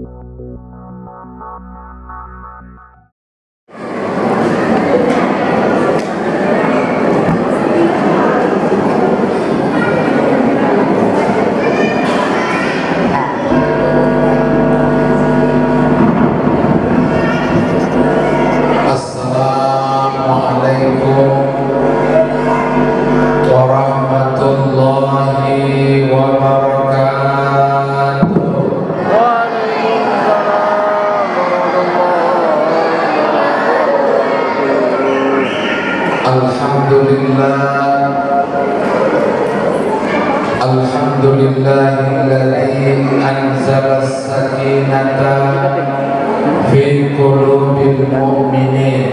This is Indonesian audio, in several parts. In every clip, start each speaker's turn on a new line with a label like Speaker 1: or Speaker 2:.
Speaker 1: Alhamdulillahilladzi anzala as-sakinata fi qulubil mu'minin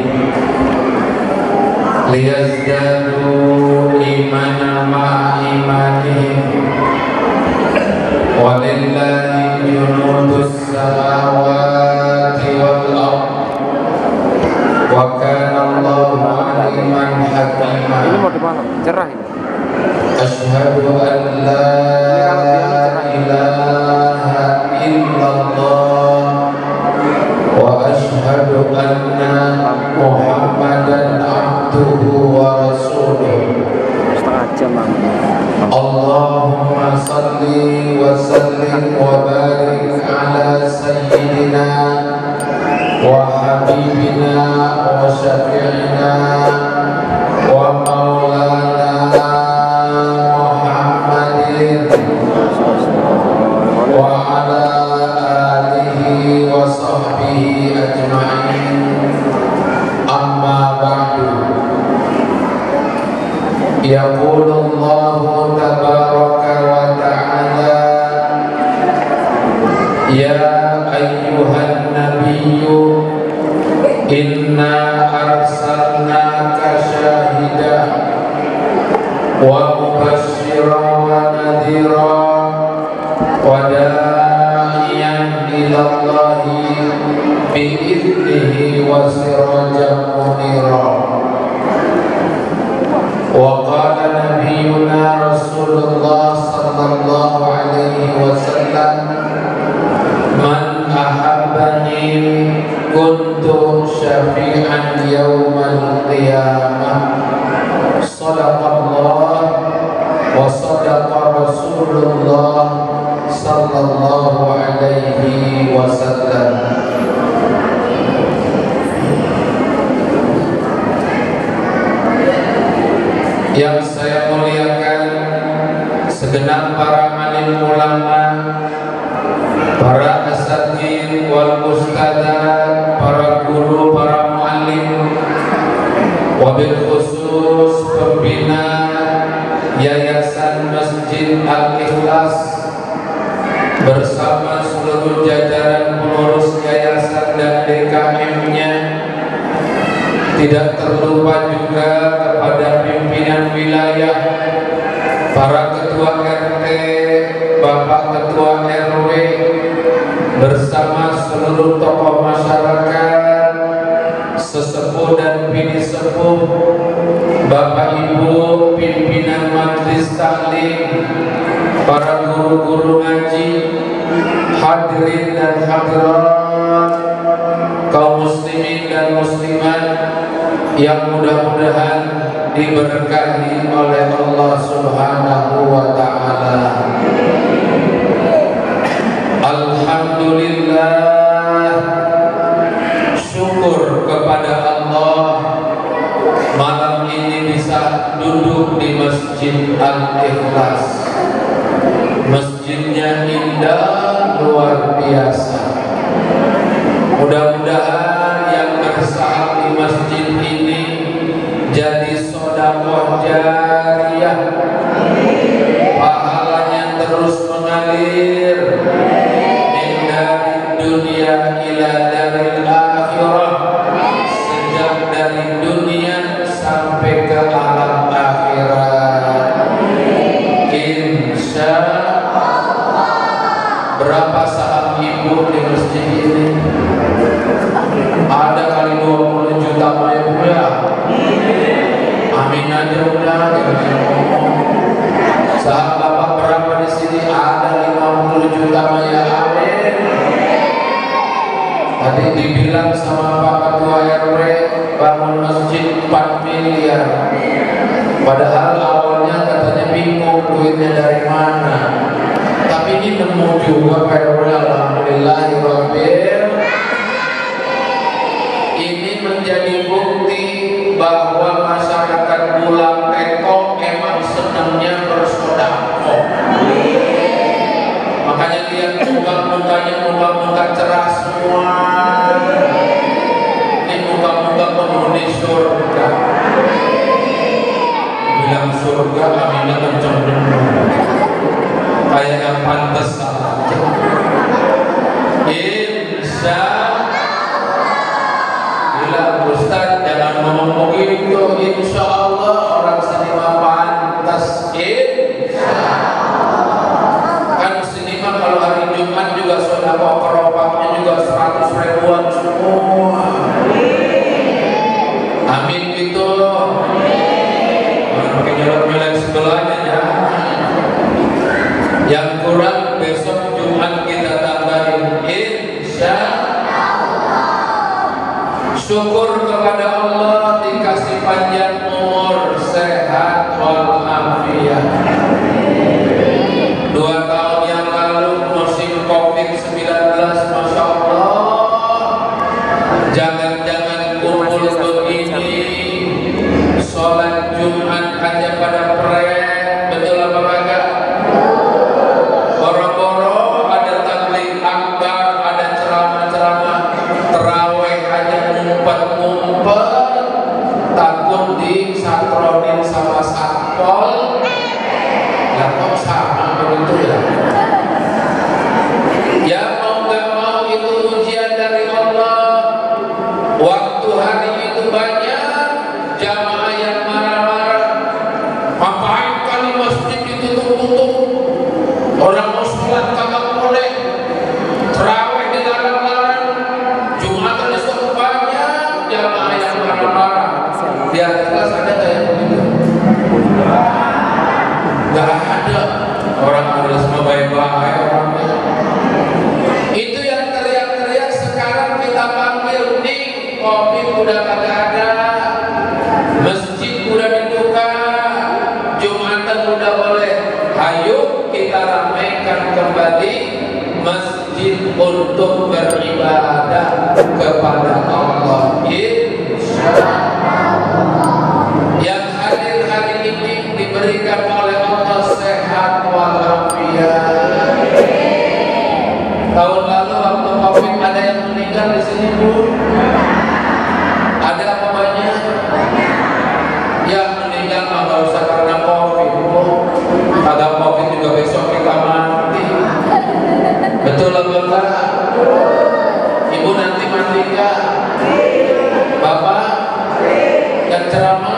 Speaker 1: liyazdadu imanan ma'a imanihim walillahi junudus samawati wal ardh wa kana Allahu aliman hakima.
Speaker 2: Ini mau di mana? Cerah ini.
Speaker 1: Asyhadu an la ilaha illallah wa asyhadu anna Muhammadan abduhu wa rasuluh.
Speaker 2: Setengah jam
Speaker 1: Allahumma salli wa sallim wa barik ala sayyidina wa habibina wa syafi'ina wa maulana wa ala alihi wa sahbihi ajma'in. Amma ba'du. Yaqulullahu tabaraka wa ta'ala, ya ayyuhan nabiyyu inna arsalnaka syahidan wa mubasysyiran wa nadhiran wa da'iyan ilallahi bi'idnihi wa sirajan munira. Wa qala nabiyyuna Rasulullah sallallahu alaihi wasallam, man ahabbani kuntu syafi'an yawmal qiyamah. Sadaqallah wa sadaqa Rasulullah sallallahu alaihi wasallam. Yang saya muliakan segenap para alim ulama, para asatidz wal ustadzat, para guru, para muallim, wabil khusus pembina Yayasan Masjid Al-Ikhlas bersama seluruh jajaran pengurus yayasan dan DKM-nya. Tidak terlupa juga kepada pimpinan wilayah, para ketua RT, Bapak Ketua RW, bersama seluruh tokoh masyarakat, sesepuh dan bini sepuh, Bapak Ibu pimpinan majelis taklim, para guru-guru ngaji, hadirin dan hadirat, kaum muslimin dan muslimat yang mudah-mudahan diberkahi oleh Allah Subhanahu wa ta'ala. Alhamdulillah, syukur kepada Allah malam ini bisa duduk di Masjid Al-Ikhlas. Masjidnya indah luar biasa. Mudah-mudahan yang bersahab di masjid ini jadi sedekah jariyah, pahalanya terus mengalir dari dunia ila daril akhirah, sejak dari dunia sampai ke alam akhirat. Insya Allah. Berapa sahab ibu di masjid ini? Ada kali 20 juta ya. Amin aja udah, jangan ngomong. Sahab bapak berapa di sini? Ada 50 juta ya. Amin. Tadi dibilang sama Pak Ketua RW bangun masjid 4 miliar. Padahal awalnya katanya bingung duitnya dari mana. Tapi ini nemu juga Pak RW, alhamdulillahirabbil. Ini menjadi bukti bahwa masyarakat Bulang Teko emang senangnya bersedekah. Makanya lihat muka-mukanya cerah semua. Ini muka-muka penghuni surga. Bilang surga, aminnya kenceng bener. Kayak yang pantas saja. Insya Allah, Ustaz jangan ngomong begitu. Insya Allah orang sini mah pantas. Kan sini mah kalau hari Jumat juga sedekah keropaknya juga 100 ribuan semua. Amin gitu. Pakai nyolot-nyolot sebelahnya ya. Yang kurang besok Jumat kita tambahin insya Allah. Syukur kepada Allah dikasih panjang umur, sehat walafiat. 2 tahun yang lalu musim COVID-19, Masya Allah, jangan-jangan kumpul begini, sholat Jumat aja pada pret, betul apa kagak? Boro-boro ada tabligh akbar, ada ceramah-ceramah, terawih aja ngumpet-ngumpet, takut disatronin sama satpol. Ya kok sama begitu ya? Ya mau gak mau itu ujian dari Allah. Waktu hari itu banyak jamaah yang marah-marah. Ngapain kali masjid ditutup-tutup? Orang mau sholat kagak boleh, terawih dilarang-larang, Jumatan disuruh banyak jamaah yang marah-marah. Di atas kelas ada kayak begitu? Gak ada. Orang ada semua baik-baik orangnya. Itu yang teriak-teriak sekarang kita panggil nih. Kopi udah kagak ada, masjid udah dibuka, Jumatan udah boleh. Ayo kita ramaikan kembali masjid untuk beribadah kepada Allah. Yang hadir hari ini diberikan oleh Allah sehat walafiat. Tahun lalu waktu COVID ada yang meninggal di sini, Bu? Ada apa banyak? Ya meninggal nggak usah karena COVID, Bu. Ada COVID juga besok kita mati. Betul apa enggak? Ibu nanti mati enggak? Bapak yang ceramah?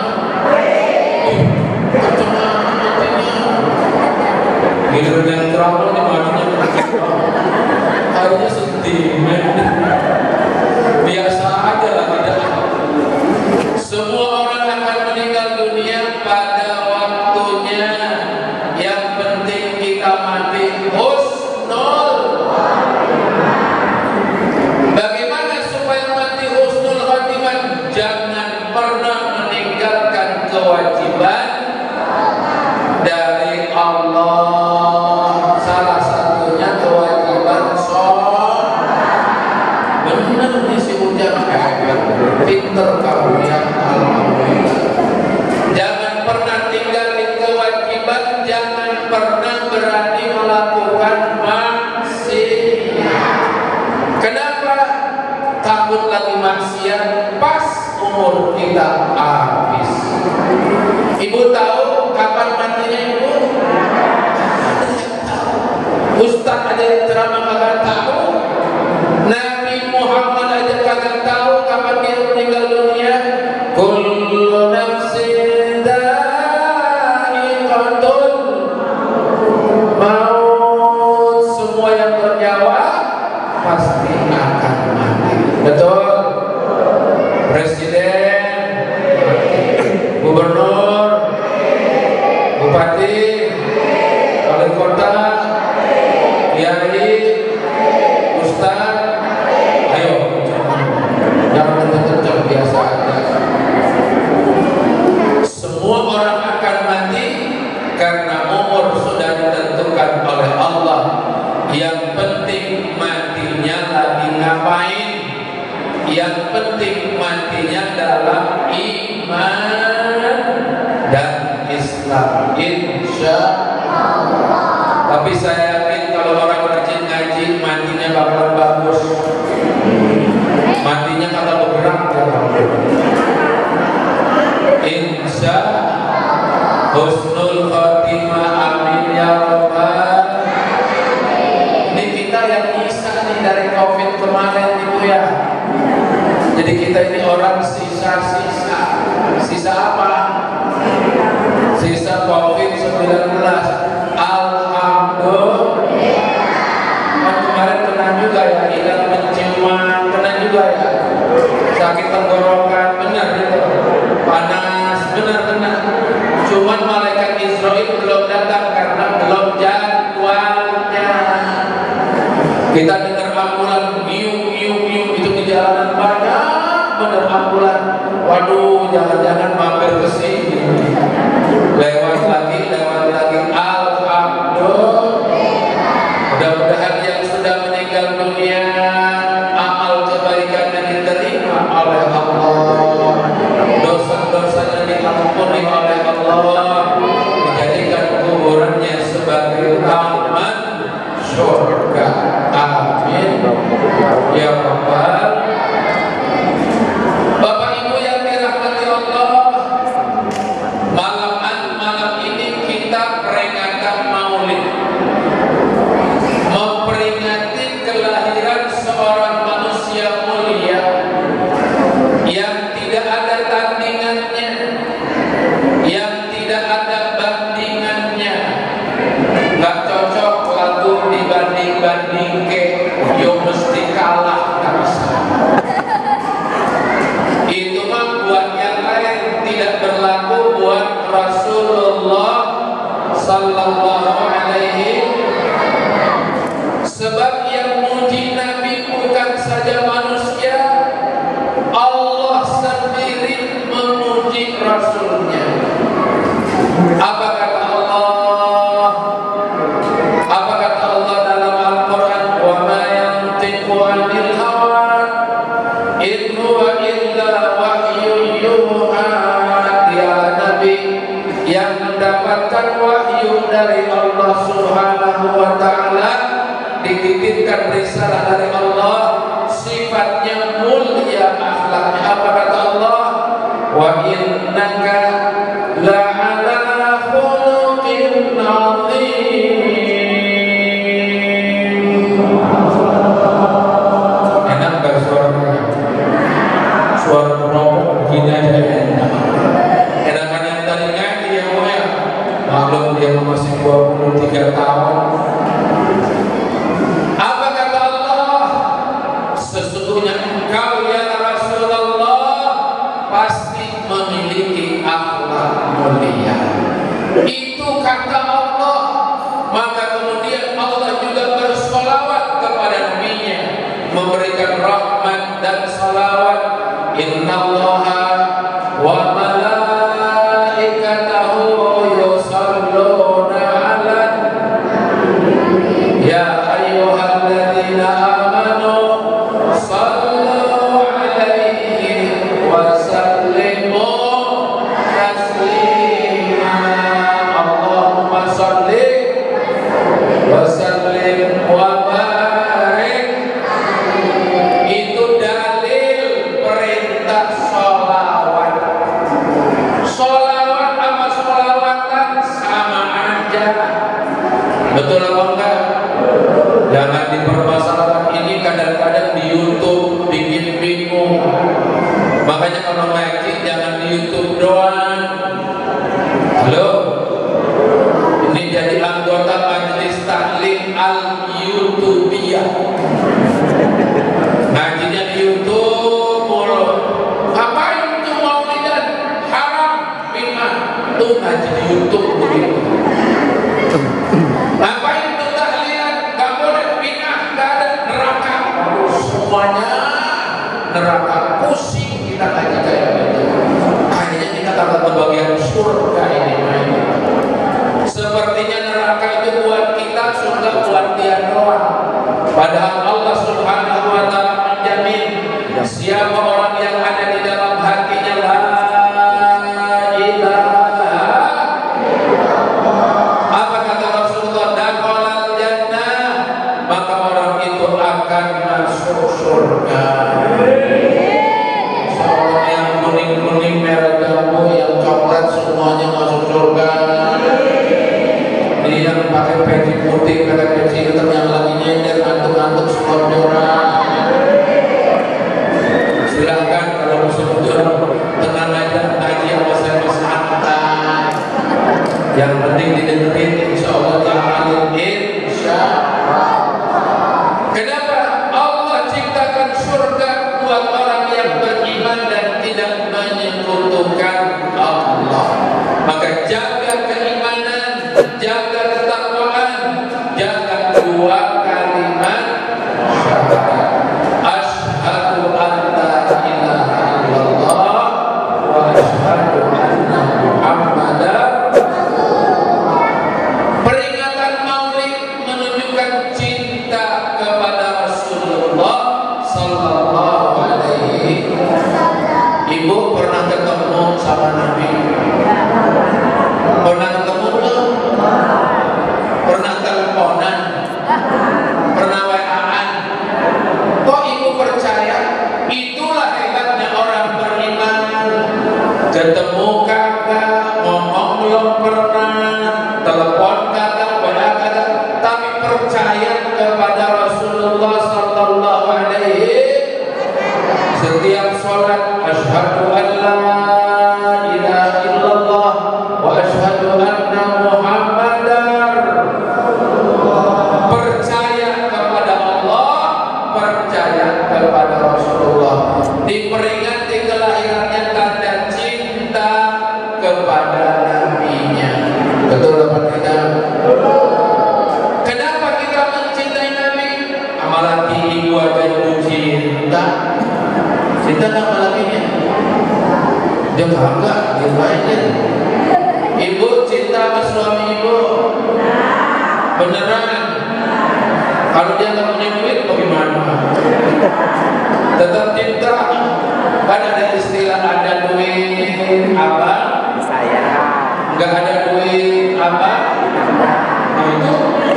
Speaker 1: Giliran yang ceramah ini matinya harusnya sedih. Biasa aja lah, tidak. Semua orang akan meninggal dunia pada waktunya. Yang penting kita mati husnul. Bagaimana supaya mati husnul khatimah? Jangan pernah meninggalkan kewajiban dari Allah. Salah satunya kewajiban sholat. Bener nih si Ujang, pinter kamu ya, alhamdulillah. Jangan pernah tinggalin kewajiban, jangan pernah berani melakukan maksiat. Kenapa? Takut lagi maksiat pas umur kita habis. Ibu tahu kapan matinya ibu? Ustaz aja yang ceramah kagak tahu, Nabi Muhammad aja kagak tahu kapan dia meninggal dunia. Kullu nafsin dha'iqatul maut. Semua yang bernyawa pasti akan mati. Betul? Presiden, gubernur, bupati, wali kota, kiai, ustaz, ayo Yang penting matinya dalam iman dan Islam, insya Allah. Tapi saya yakin kalau orang rajin ngaji matinya bakalan bagus. Matinya kata bergerak insya husnul khotimah, amin ya rabbal. Ini kita yang bisa nih dari COVID kemarin itu ya. Jadi kita ini orang sisa-sisa. Sisa apa? Sisa COVID-19. Alhamdulillah. Kemarin kena juga ya, hilang penciuman, kena juga ya. Sakit tenggorokan, benar itu. Panas, benar kena. Cuman malaikat Israel belum datang karena belum jadwalnya. Kita dengar ambulan miu itu di jalanan banyak bener ambulan. Waduh, jangan-jangan mampir ke sini. Lewat lagi. Alhamdulillah. Mudah-mudahan yang sudah meninggal dunia amal kebaikannya diterima oleh Allah, dosa-dosanya diampuni oleh Allah, menjadikan kuburannya sebagai taman surga. Amin ya rabbal. Bapak Ibu yang dirahmati Allah, malam ini kita peringatan Maulid, memperingati kelahiran seorang manusia mulia yang tidak ada tandingannya, yang tidak ada bandingannya. Nggak cocok lagu dibanding-banding ke yo mesti kalah, nggak bisa. Itu mah buat yang lain, tidak berlaku buat Rasulullah sallallahu alaihi. Sebab yang muji Nabi bukan saja manusia, Allah sendiri memuji Rasulnya. Apa kata Allah? Apa kata Allah dalam Al-Quran? Wa ma yantiqu 'anil hawa in huwa illa wahyun yuha. Ya Nabi yang mendapatkan wahyu dari Allah Subhanahu wa ta'ala, dititipkan risalah dari Allah, sifatnya mulia, akhlaknya. Apa kata Allah? Wa innaka la'ala khuluqin 'adzim. Enak gak suaranya? Suara penopok begini aja enak. Enakan yang tadi ngaji ya Bu ya. Maklum dia masih 23 tahun. Apa kata Allah? Sesungguhnya engkau ya Rasulullah pasti memiliki akhlak mulia. Itu kata Allah. Maka kemudian Allah juga bersolawat kepada Nabi-Nya, memberikan rahmat dan salawat. Innallaha wa malaikatahu yusalluna 'alan ya ayyuhalladzina amanu sallu 'alaihi wa sallimu taslima. Allahumma salli wa sallim wa barik. Itu dalil perintah sholawat. Sholawat sama sholawatan sama aja. Betul apa enggak? Jangan dipermasalahkan. Ini kadang-kadang di YouTube bikin bingung. Makanya kalau ngaji jangan di YouTube doang. Halo, ini jadi anggota majelis taklim al-YouTubiyah. Ngajinya di YouTube mulu. Ngapain tuh maulidan? Haram, bid'ah. Tuh ngaji di YouTube begitu. Ngapain tuh tahlilan? Gak boleh, bid'ah, gak ada, neraka. Semuanya neraka. Pusing kita ngaji kayak gitu. Kayaknya kita takut kebagian surga ini. Sepertinya neraka itu buat kita, surga buat dia doang. Padahal Allah Subhanahu wa ta'ala menjamin siapa akan masuk surga. Seorang yang kuning-kuning, merah jambu, yang coklat semuanya masuk surga. Ini yang pakai peci putih, pakai peci hitam, yang lagi nyender, ngantuk-ngantuk, semua orang. Silahkan kalau musuh-musuh tenang aja, ngaji sama saya santai. Yang penting didengerin, insya Allah diamalin, insya Allah. Kenapa Allah ciptakan surga buat orang yang beriman dan tidak menyekutukan Allah? Maka jaga keimanan, jaga ketakwaan, jaga dua kalimat syahadat. Asyhadu an la ilaha illallah wa asyhadu anna Muhammadar. Peringatan Maulid menunjukkan cinta kepada Rasulullah sallallahu alaihi wasallam. Ibu pernah ketemu sama Nabi? Pernah ketemu belum? Pernah teleponan? Pernah WA-an? Kok ibu percaya? Itulah hebatnya orang beriman. Ketemu kagak, ngomong belum pernah, telepon kagak, WA kagak, tapi percaya kepada Rasulullah sallallahu alaihi. Setiap sholat asyhadu an la ilaha illallah wa asyhadu anna Muhammadar. Percaya kepada Allah, percaya kepada Rasulullah. Diperingati kelahirannya tanda cinta kepada nabinya. Betul apa tidak? Kenapa kita mencintai Nabi? Apalagi ibu aja ibu cinta. Cinta sama lakinya. Dia kagak, dia mainin. Ibu cinta sama suami ibu? Beneran? Kalau dia nggak punya duit, bagaimana? Tetap cinta. Kan ada istilah ada duit apa?
Speaker 2: Saya.
Speaker 1: Nggak ada duit apa? Nah, itu.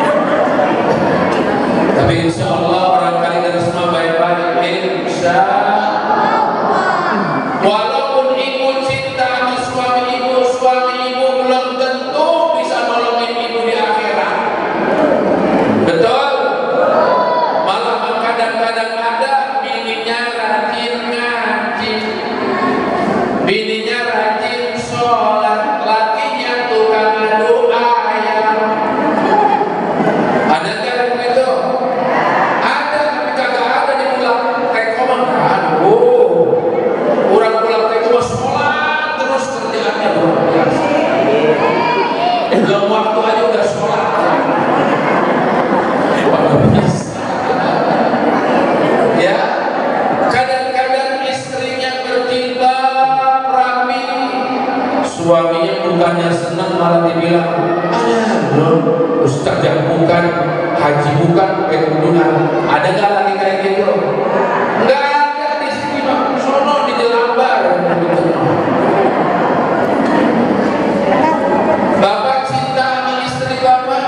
Speaker 1: Tapi insya Allah orang kali dari semua baik-baik. Insya walaupun ibu cinta sama suami ibu belum tentu bisa nolongin ibu di akhirat. Betul? Malah kadang-kadang ada bininya rajin ngaji, bininya rajin sholat, lakinya tukang adu ayam. Ada nggak begitu? Ada, tapi kagak ada di pulang rekoman. Aduh, orang pulang teko sholat terus kerjaannya luar biasa. Belum waktu aja udah sholat. Ya, kadang-kadang istrinya berjilbab rapi, suaminya bukannya senang malah dibilang, belum ustazah bukan, haji bukan, kemudian ada nggak lagi kayak gitu? Nggak ada di sini, Pak. Sono di Jelambar. Bapak cinta sama istri bapak?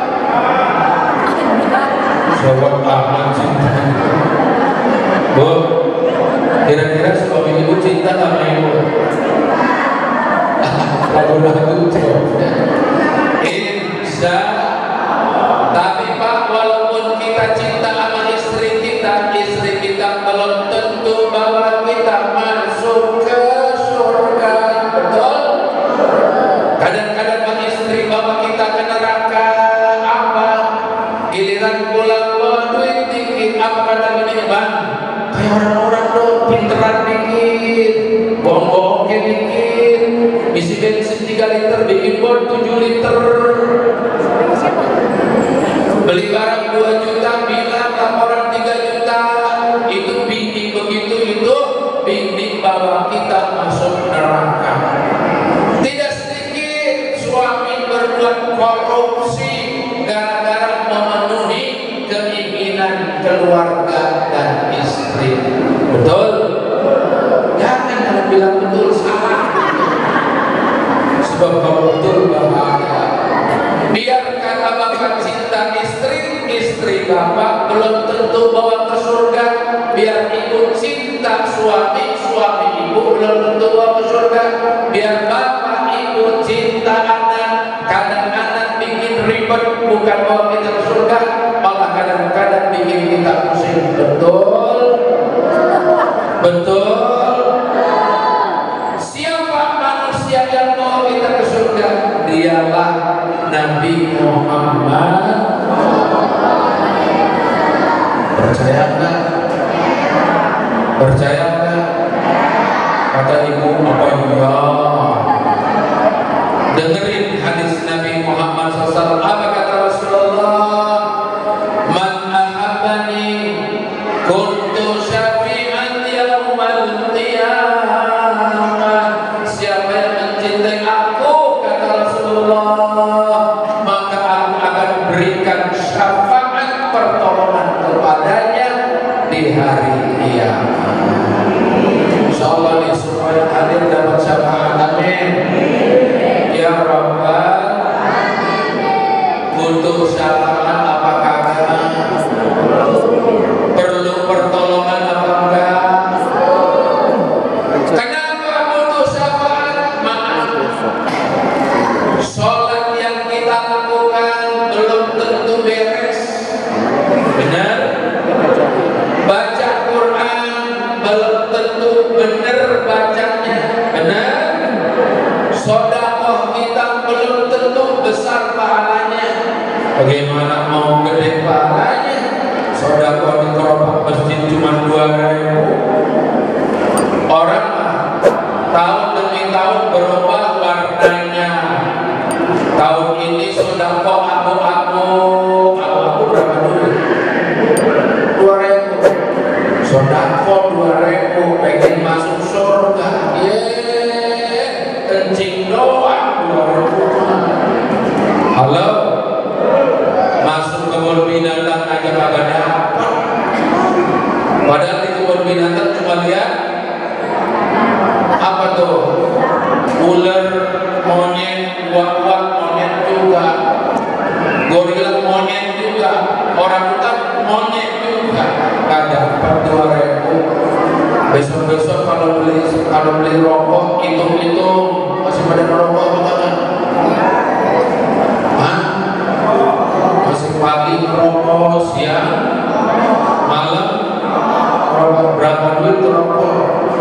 Speaker 1: Jawab aman cinta. Bu, kira-kira suami ibu cinta sama ibu? Lagu-lagu jawabnya. Insya. Tapi Pak, walaupun kita cinta sama istri kita belum tentu bahwa kita masuk ke surga. Betul? Kadang-kadang Pak istri bawa kita ke neraka. Apa? Giliran pulang bawa duit dikit, apa kata bini? Bang, kayak orang-orang dong, pinteran dikit, bohong-bohongnya dikit, isi bensin 3 liter, bikin bon 7 liter, beli barang 2 juta, bilang laporan 3 juta. Itu bini begitu, itu bini bawa kita masuk neraka. Tidak sedikit suami berbuat korupsi gara-gara memenuhi keinginan keluarga dan istri. Betul? Jangan kalau bilang betul salah. Sebab kalau betul bahaya. Biar kata bapak cinta istri istri bapak belum tentu bawa ke surga. Biar ibu cinta suami, suami ibu belum tentu bawa ke surga. Biar bapak ibu cinta anak, kadang anak bikin ribet bukan bawa kita ke surga, malah kadang-kadang bikin kita pusing. Betul? Betul? Siapa manusia yang mau kita ke surga? Dialah Nabi Muhammad. Percaya nggak? Percaya nggak? Kata ibu, apa iya? Dengerin hadis Nabi Muhammad SAW. Apa kata Rasulullah? Man ahabbani kuntu syafi'an yaumal qiyamah. Siapa yang mencintai aku, kata Rasulullah, maka aku akan berikan syafaat pertolongan kepadanya di hari kiamat. Insyaallah di semua yang hadir dapat syafaat. Amin. Ya Rabbal butuh syafaat apa kagak? Perlu pertolongan apa enggak? Kenapa butuh syafaat? Maaf, sholat yang kita lakukan belum tentu beres. Benar? Baca Quran belum tentu benar bacanya. Benar? Sedekah kita belum tentu besar pahalanya. Bagaimana mau gede pahalanya? Sedekah di gerobak masjid cuma 2.000. Orang tahun demi tahun berubah warnanya. Tahun ini sedekah abu-abu berapa dulu? 2.000. Sedekah 2.000 pengen masuk surga. Kencing doang 2.000. Halo, masuk kebun binatang aja kagak dapat. Padahal di kebun binatang cuma lihat apa tuh? Ular, monyet, uak-uak monyet juga, gorila monyet juga, orang-orang monyet juga. Gak dapat 2.000. Besok-besok kalau beli rokok, hitung-hitung masih pada merokok bukan? Hah? Masih pagi merokok, siang, malam merokok. Berapa duit merokok?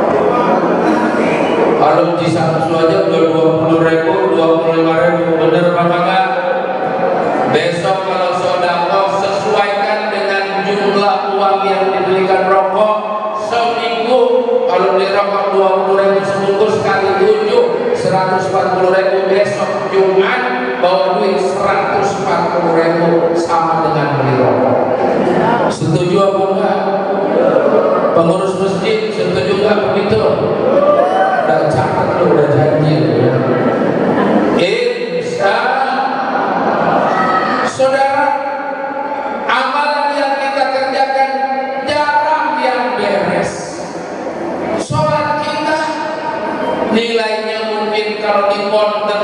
Speaker 1: Kalau di Samsu aja udah 20.000, 25.000. Bener apa enggak? Besok kalau sedekah sesuaikan dengan jumlah uang yang dibelikan rokok. Seminggu kalau beli rokok 20.000 sebungkus kali 7 140.000. Besok Jumat bawa duit 140.000 sama dengan beli rokok. Setuju apa enggak? Pengurus masjid setuju enggak begitu? Udah catat lu, udah janji ya. Insya saudara, amalan yang kita kerjakan jarang yang beres. Sholat kita nilainya mungkin kalau di konten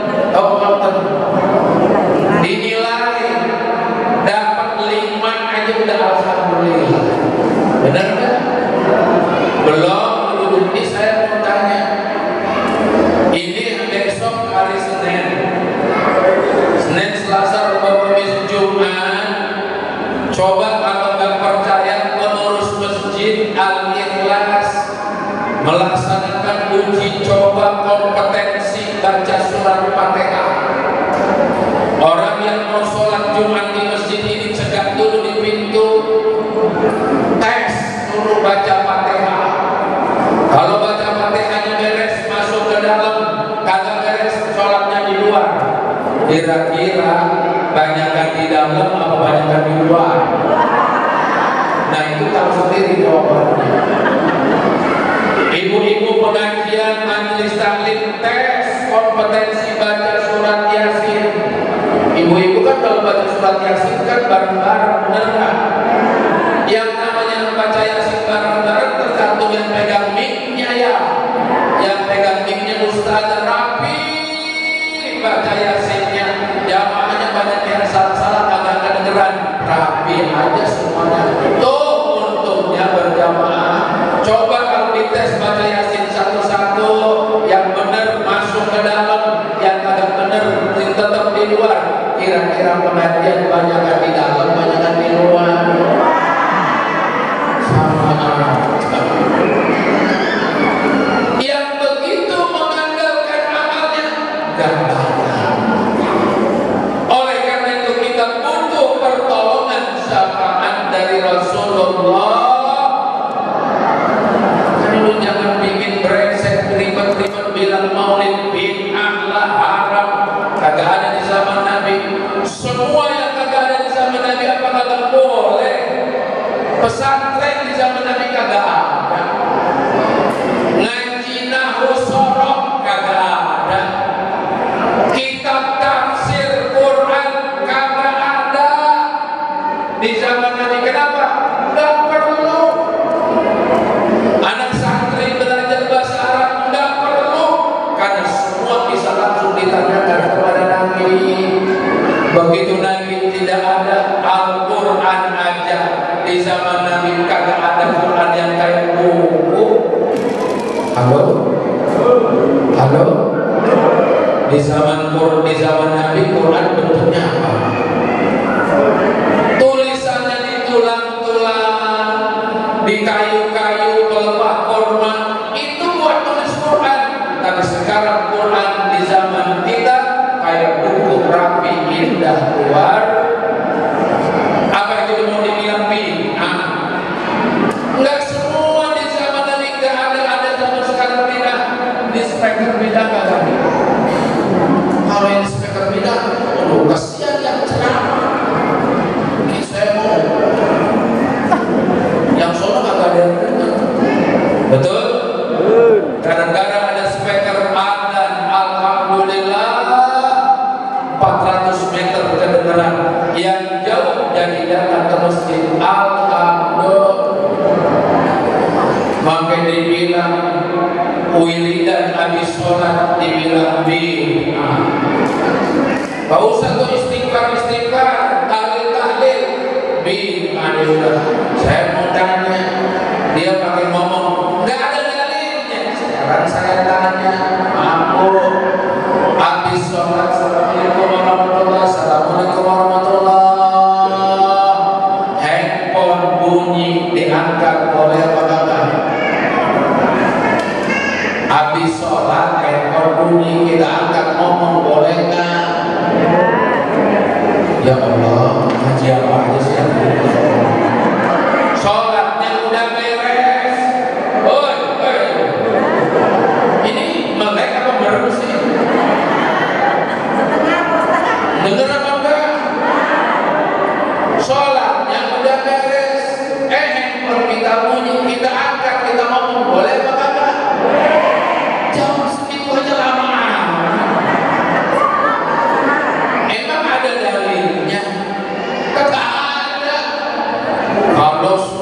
Speaker 1: dinilai dapat 5 aja udah alhamdulillah. Benar nggak? Belum. Ini saya mau tanya, ini besok hari Senin, Selasa, Rabu, Kamis, Jumat. Coba kalau nggak percaya, pengurus masjid Al-Ikhlas melaksanakan uji coba kompetensi baca surat Fatihah. Orang yang mau sholat Jumat di masjid ini cegah dulu di pintu, tes suruh baca Fatihah. Kalau baca Fatihahnya beres, masuk ke dalam. Kagak beres, sholatnya di luar. Kira-kira banyakkan di dalam apa banyakkan di luar? Nah itu tahu sendiri jawabannya. Ibu-ibu pengajian majelis taklim tes kompetensi baca surat Yasin. Ibu-ibu kan kalau baca surat Yasin kan bareng-bareng, benar nggak? Yang namanya baca Yasin bareng-bareng tergantung yang pegang mic-nya ya. Yang pegang mic-nya ustaz rapi baca Yasinnya. Jamaahnya banyak yang salah-salah, kagak kedengeran. Rapi aja semuanya. Tuh untungnya berjamaah. Coba kalau dites baca Yasin satu-satu, yang benar masuk ke dalam, yang agak benar tetap di luar. Kira-kira pengajian banyakan di dalam, banyakan di luar. Sama yang begitu mengandalkan amalnya gak banyak. Oleh karena itu kita butuh pertolongan syafaat dari Rasulullah. Lu jangan bikin brengsek ribet-ribet bilang maulid bid'ah lah, haram. Kagak ada di zaman Nabi. Semua yang kagak ada di zaman Nabi apa kagak boleh? Pesantren di zaman Nabi kagak ada. Ngaji nahwu sorok kagak ada. Kitab tafsir Quran kagak ada di zaman Nabi. Kenapa? Nggak perlu. Anak santri belajar bahasa Arab nggak perlu, karena semua bisa langsung ditanyakan kepada Nabi. Begitu Nabi tidak ada, Al-Quran aja di zaman Nabi kagak ada Quran yang kayak buku. Halo? Halo? Di zaman Nabi Quran bentuknya apa? Tulisannya di tulang-tulang, di kayu-kayu pelepah kurma, itu buat tulis Quran. Tapi sekarang Quran di zaman kita kayak buku rapi, indah, keluar. Apa itu mau dibilang bid'ah? Enggak semua di zaman Nabi enggak ada zaman sekarang bid'ah. Di speaker bid'ah enggak ada. Kalau yang speaker bid'ah, aduh kasihan yang ceramah. Ini saya mau yang sono kagak ada yang dengar. Betul? Gara-gara ada speaker adzan, alhamdulillah 400 meter kedengeran. Yang jauh jadi datang ke masjid, alhamdulillah. Maka dibilang wiridan habis sholat dibilang bid'ah. Gak usah tuh istighfar, tahlil bid'ah. Saya mau tanya, dia pakai ngomong nggak ada dalilnya. Sekarang saya tanya, aku habis sholat, assalamualaikum warahmatullahi wabarakatuh. Handphone bunyi diangkat oleh apa kagak? Habis sholat handphone bunyi kita angkat, ngomong boleh nggak? Ya Allah, ngaji apa aja sih? Sholatnya udah beres. Oi. Ini melek apa baru sih? Dengar apa enggak? Sholatnya udah beres. Handphone kita bunyi, kita angkat, kita ngomong boleh apa kagak? Jauh segitu aja lama. Emang ada dalilnya? Kagak ada. Kalau